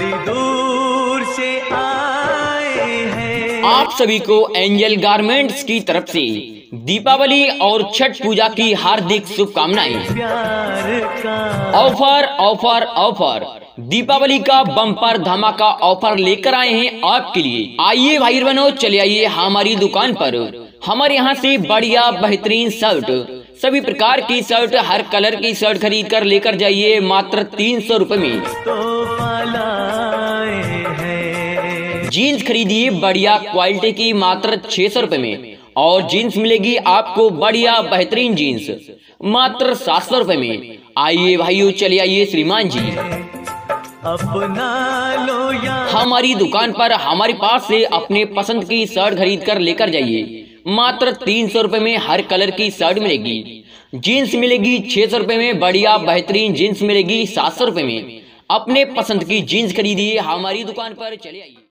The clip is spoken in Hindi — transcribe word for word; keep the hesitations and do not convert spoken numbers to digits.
बड़ी दूर से आए हैं। आप सभी को एंजल गारमेंट्स की तरफ से दीपावली और छठ पूजा की हार्दिक शुभकामनाएं। प्यार का ऑफर ऑफर ऑफर दीपावली का बम्पर धमाका ऑफर लेकर आए हैं आपके लिए। आइए भाई बहनों, चले आइए हमारी दुकान पर। हमारे यहाँ से बढ़िया बेहतरीन शर्ट, सभी प्रकार की शर्ट, हर कलर की शर्ट खरीद कर लेकर जाइए मात्र तीन सौ रूपये में। तोहफा लाए हैं। जीन्स खरीदिए बढ़िया क्वालिटी की मात्र छह सौ रूपये में, और जीन्स मिलेगी आपको बढ़िया बेहतरीन जीन्स मात्र सात सौ रूपये में। आइए भाइयों, चले आइए श्रीमान जी, अपना लो या हमारी दुकान पर हमारे पास से अपने पसंद की शर्ट खरीद कर लेकर जाइए। मात्र तीन सौ रूपये में हर कलर की शर्ट मिलेगी। जीन्स मिलेगी छह सौ रूपये में, बढ़िया बेहतरीन जीन्स मिलेगी सात सौ रूपये में। अपने पसंद की जीन्स खरीदिए हमारी दुकान पर, चले आइए।